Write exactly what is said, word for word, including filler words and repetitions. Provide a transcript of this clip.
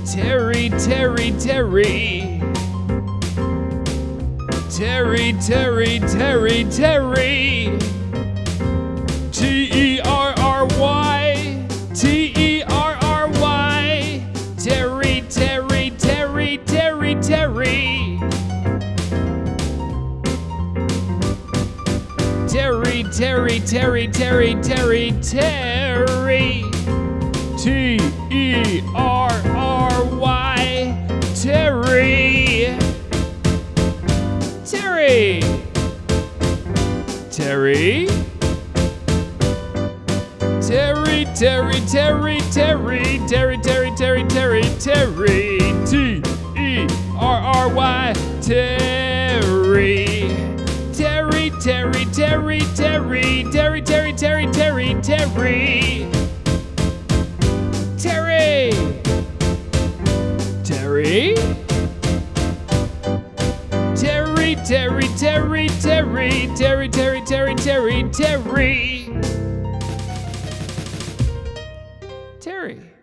Terry, Terry, Terry. Terry, Terry, Terry, Terry. T E R R Y. T E R R Y. Terry, Terry, Terry, Terry, Terry. Terry, Terry, Terry, Terry, Terry, Terry. T E R R Y. Terry. Terry. Terry. Terry, Terry, Terry, Terry, Terry, Terry, Terry, Terry, Terry. T E R R Y. Terry. Terry, Terry, Terry, Terry, Terry, Terry, Terry, Terry, Terry. Terry. Terry. Terry, Terry, Terry, Terry, Terry, Terry, Terry, Terry, Terry. Terry.